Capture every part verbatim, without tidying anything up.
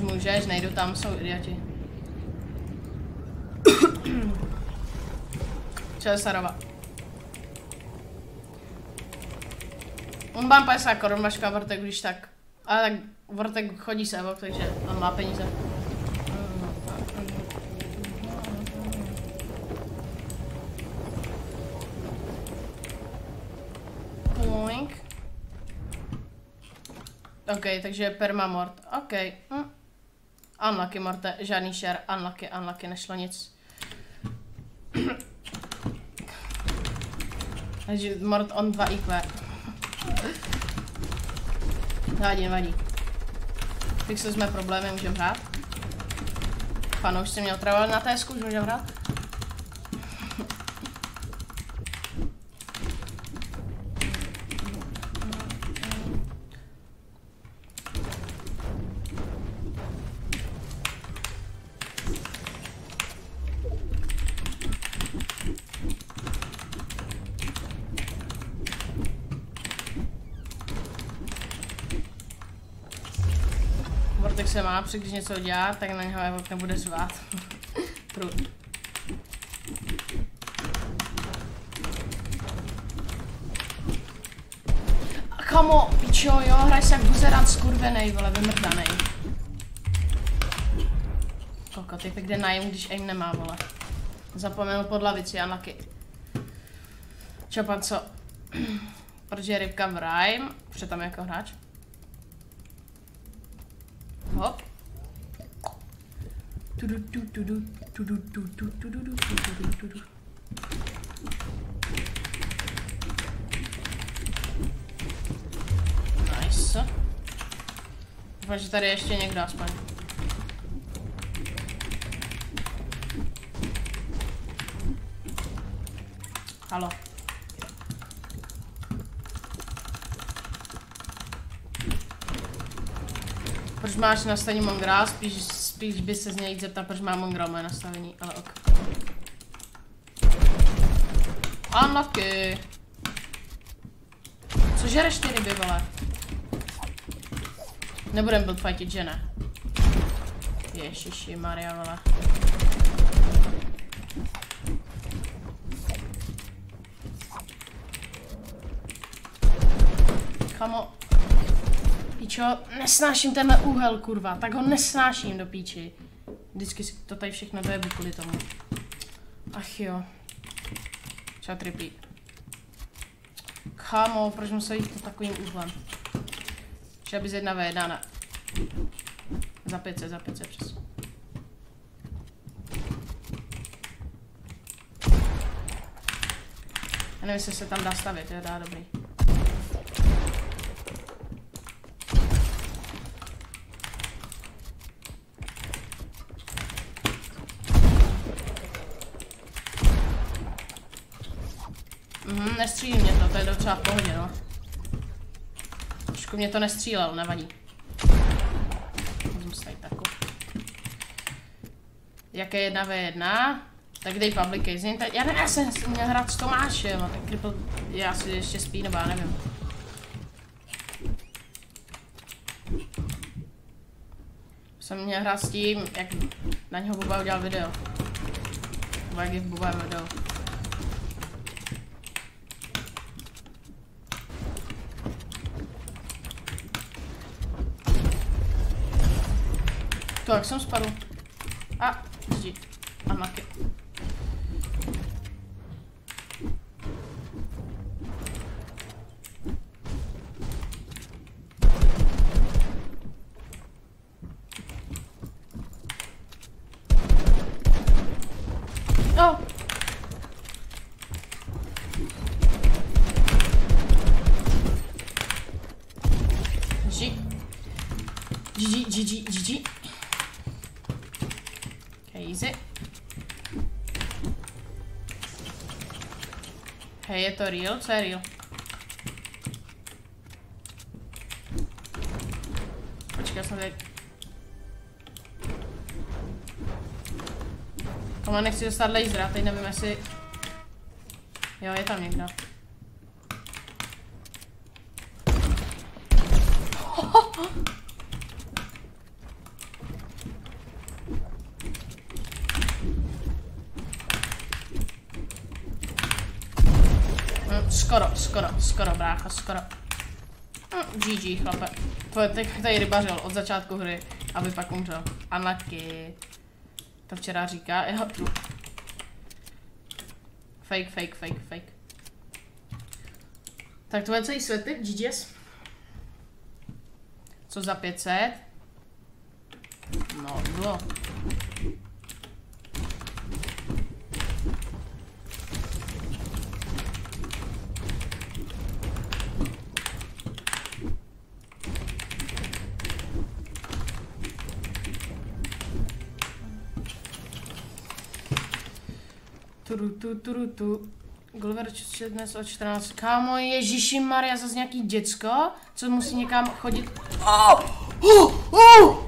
můžeš, nejdu tam, jsou idioti. Čelesarova. On mám padesát korun, Maška, Vortek, když tak. Ale tak Vortek chodí se Evok, takže on má peníze. Poink. OK, takže permamort. OK. Hm. Unlucky morte, žádný share, unlucky, unlucky, nešlo nic. Takže mort on dva I Q. Nevadí, nevadí. Fixli jsme problémy, můžeme hrát. Fanouš si mě otravovat na té zku, můžeme hrát. Vortek se má, když něco dělá, tak na něho Evok nebude zvát. Prud. Kamo, pičo, jo, hraj se jak buzerant skurvenej, vole, vymrdanej. Koko, ty kde najím, když aim nemá, vole. Zapomenul pod lavici, unlucky. Čopan, co? Protože je rybka v rhyme, protože tam je jako hráč. Hop. Tudu, tudu, tudu, tudu, tudu, tudu, tudu, tudu, tudu. Nice. Doufám, že tady ještě někdo aspoň. Halo. Proč máš nastavení Mongrel? Spíš, spíš by se z něj zeptat, proč má Mongrel moje nastavení, ale ok. Unlucky. Co žereš ty ryby, vole? Nebudem buildfightit, že ne? Ježiši Maria, vole. Kamo. Píčo, nesnáším tenhle úhel, kurva, tak ho nesnáším do píči. Vždycky si to tady všechno dojebu kvůli tomu. Ach jo. Čau tripí. Kámo, proč musel jít takovým úhlem? Třeba bys jedna ve jedna, ne. Za pět set, za pět set přes. Já nevím, jestli se tam dá stavět, jo, dá, dobrý. Mhm, nestřílí mě to, to je docela v pohodě, no. Trošku mě to nestřílelo, nevadí. Vezmu si tady takovou. Jaké jedna ve jedna? Tak dej public casing, já nevím, já jsem měl hrát s Tomášem, a tak Cripple, já si ještě spí, nebo já nevím. Jsem měl hrát s tím, jak na něho Buba udělal video. Nebo jak je v Buba video. To, jak jsem spadl. A, jdi. A maky. Oh. G. G, G, G, G, G. Easy. Hej, je to real? Co je real? Počkej, já jsem tady... Tohle nechci dostat laser, teď nevím, jestli... Jo, je tam někdo. skoro, skoro, skoro, brácha, skoro. Hm, G G, chlape. Teď tady rybařil od začátku hry, aby pak umřel. Unlucky. To včera říká, jo, tu. Fake, fake, fake, fake. Tak to je celý světy, G Gs. Co za pět set? No, bylo. Turu, tu, turu, tu. Gulliver dnes o čtrnáct. Kámo, Ježíši Maria, zase nějaký děcko, co musí někam chodit. Oh! Oh! Oh!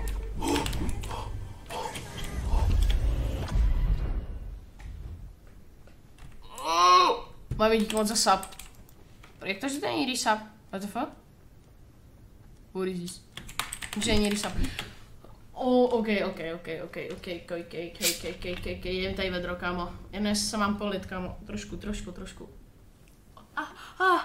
Máme díky moc za sub. Jak to, že to není resub? What the fuck? What is this? Že není resub. Oh, ok, ok, ok, ok, ok, ok, ok, ok, ok, ok, ok, jen tady vedro, kámo. Jen dnes se mám polit, kámo. Trošku, trošku, trošku. Ah, ah.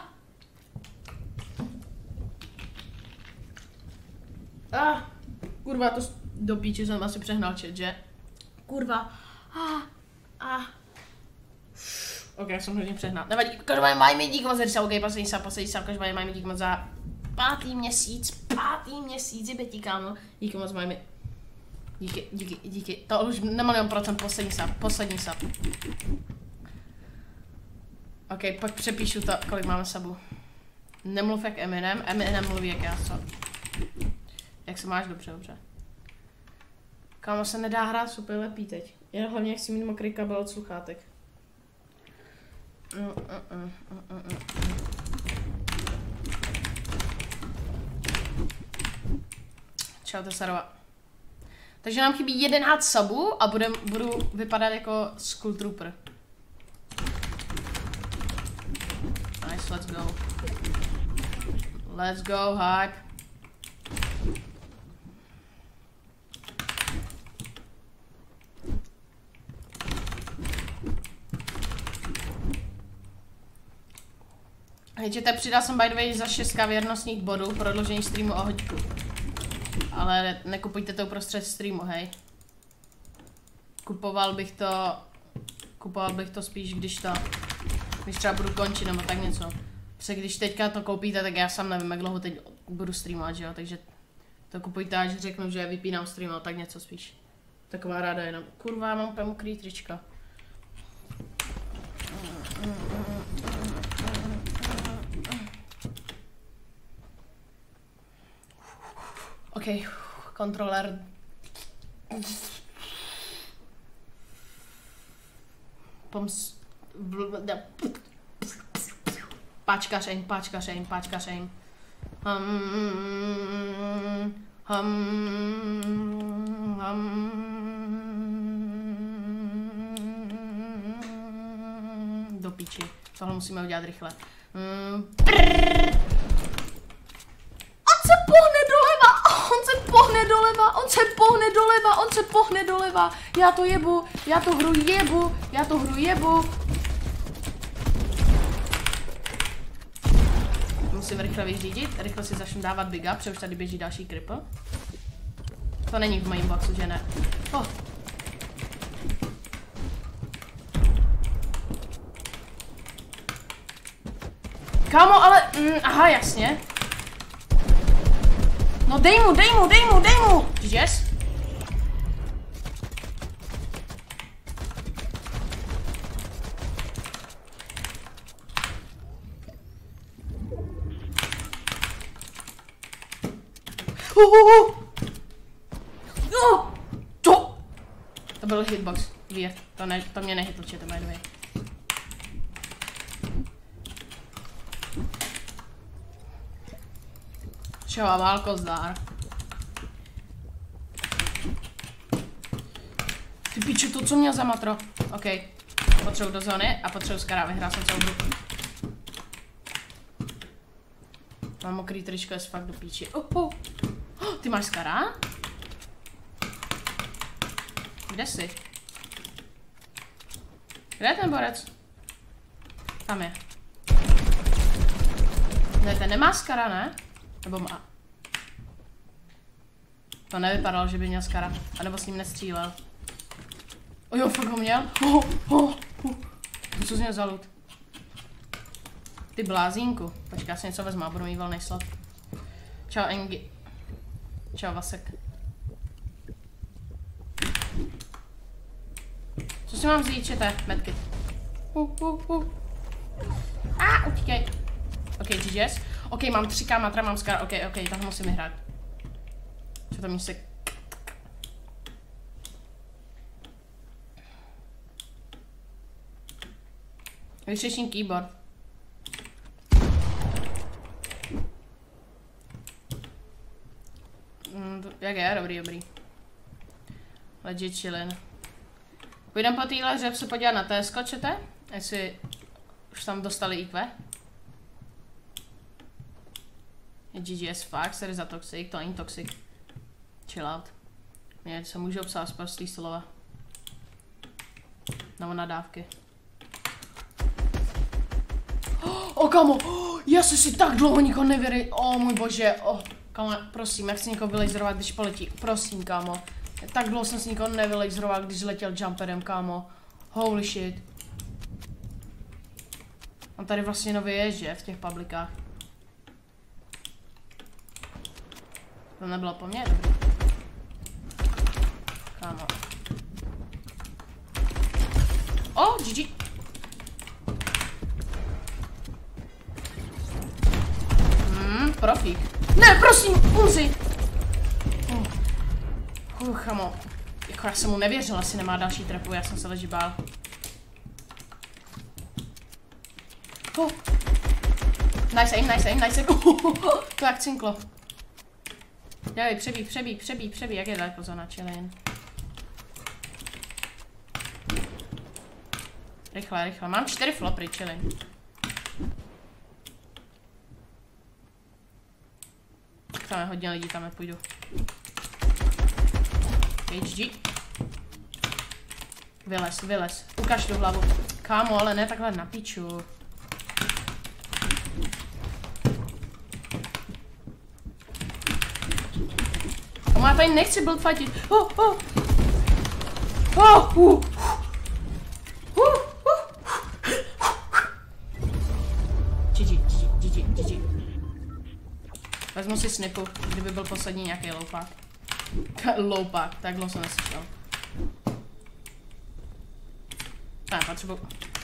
Ah, kurva, to do píči jsem asi přehnal chat, že? Kurva. Ah, ah. Ok, já jsem hodně přehnal. Nevadí, každopádně mají mi dík moc za rysa, ok, poslední sám, poslední sám, každopádně mají mi dík moc za pátý měsíc, pátý měsíc, jebětí, kámo. Díky moc, mají mi. Díky, díky, díky. To už nemám procent, poslední sub, poslední sub. Ok, pak přepíšu to, kolik máme subů. Nemluv jak Eminem, Eminem mluví jak já, co? Jak se máš? Dobře, dobře. Kámo, se nedá hrát super lepí teď. Já hlavně chci mít mokrý kabel od sluchátek. Mm, mm, mm, mm, mm, mm. Čau, Tesarova. Takže nám chybí jedenáct subů a budem, budu vypadat jako Skull Trooper. Nice, let's go. Let's go, hype. Hejčete, přidal jsem by the way za šest věrnostních bodů prodloužení streamu o hoďku. Ale nekupujte to uprostřed streamu, hej. Kupoval bych to... Kupoval bych to spíš, když to... Když třeba budu končit, nebo tak něco. Protože když teďka to koupíte, tak já sám nevím, jak dlouho teď budu streamovat, že jo. Takže to kupujte, až řeknu, že vypínám stream, tak něco spíš. Taková ráda jenom. Kurva, mám úplně mokrý trička. OK, kontroler. Poms... Páčkařeň, páčkařeň, páčkařeň. Hum, hum, hum. Do píči. Tohle musíme udělat rychle. Mm. On se pohne doleva, on se pohne doleva, on se pohne doleva. Já to jebu, já to hru jebu, já to hru jebu. Musím rychle vyřídit, rychle si začnu dávat big up, protože už tady běží další cripple. To není v mojím boxu, že ne? Oh. Kámo, ale... Mm, aha, jasně. No dej mu, dej mu, dej mu, dej mu! Yes? Uh, uh, uh. No! To! To byl hitbox. Weird. To, ne, to mě nehytl, či to by the way. Čau, válko zdár. Ty piče, to co měl za matro? OK. Potřebuji do zóny a potřebuji skara, vyhrál jsem celou hru. Mám mokrý tričko, je fakt do píči. Oh, oh. Oh, ty máš skara? Kde jsi? Kde je ten borec? Tam je. Ne, ten nemá skara, ne? Nebo má? To nevypadalo, že by měl skara. A nebo s ním nestřílel. O jo, fakt ho měl. Oh, oh, oh. To co jsi měl za loot? Ty blázínku. Počkej, já si něco vezmu a budu mít volný slot. Čau, Engi. Čau, Vasek. Co si mám vzít, čete? Medkit. Uh, uh, uh. A, ah, utíkej. Ok, G G S. Ok, mám tři ká matra, mám skar. Ok, ok, tohle musím vyhrát. Co tam se... Vyřeším keyboard. Mm, jak je? Dobrý, dobrý. Legit chillin. Půjdem po téhle hře se podívat na T S ko, čete? Jestli už tam dostali I Q. Je G G S fakt, sorry za toxic, to není toxic. Chill out. Mě se může obsát z prostý slova. Nebo nadávky. O, kamo, já se si tak dlouho nikoho nevěří. O, můj bože, o, kamo, prosím, jak chci někoho vylejzerovat, když poletí. Prosím, kámo. Tak dlouho jsem si nikoho nevylejzeroval, když letěl jumperem, kámo. Holy shit. On tady vlastně nově je, že? V těch publikách. To nebylo po mně, dobrý. Kámo. O, G G. Hmm, profík. Ne, prosím, umři. Uh, uh, chamo. Jako já jsem mu nevěřil, asi nemá další trepu, já jsem se leží bál. Oh. Nice aim, nice aim, nice aim. Uh, to jak cinklo. Dělej, přebíj, přebíj, přebíj, přebíj, jak je daleko zóna, chillin. Rychle, rychle, mám čtyři flopry, chillin. Tam je hodně lidí, tam nepůjdu. H G. Vylez, vylez, ukaž tu hlavu. Kámo, ale ne takhle na piču. Kámo, já tady nechci build fightit. Oh, oh. Oh, uh. G G, G G, G G. Vezmu si snipu, kdyby byl poslední nějaký loupák. Loupák, tak dlouho jsem neslyšel. Ne, potřebuji.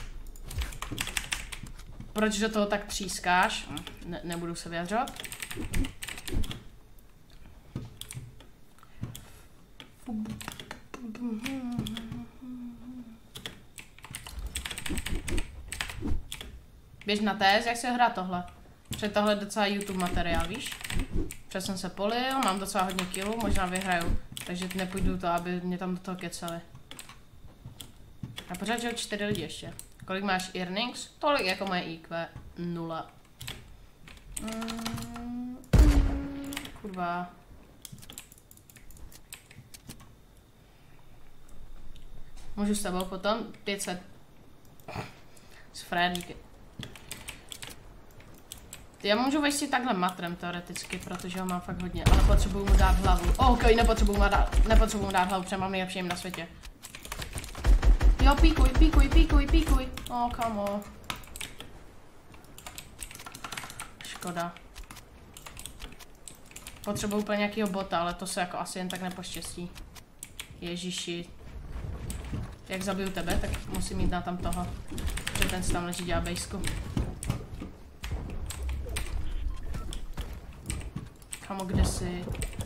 Proč do toho tak třískáš? Ne, nebudu se vyjadřovat. Běž na T S, jak se hrá tohle. Protože tohle je docela YouTube materiál, víš? Protože jsem se polil, mám docela hodně killů, možná vyhraju. Takže nepůjdu to, aby mě tam do toho keceli. A pořád, že čtyři lidi ještě. Kolik máš earnings? Tolik jako moje I Q. Nula. Mm, kurva. Můžu s tebou potom? pět set. S Fredíky. Já můžu vejít si takhle matrem teoreticky, protože ho mám fakt hodně, ale potřebuju mu dát hlavu. Oh, ok, nepotřebuju mu dát, nepotřebuju mu dát hlavu, protože mám nejlepší jim na světě. Jo, píkuj, píkuj, píkuj, píkuj. Oh, kamo. Škoda. Potřebuju úplně nějakýho bota, ale to se jako asi jen tak nepoštěstí. Ježiši. Jak zabiju tebe, tak musím jít na tam toho. Že ten si tam leží dělá bejsku. Kamo, kde jsi?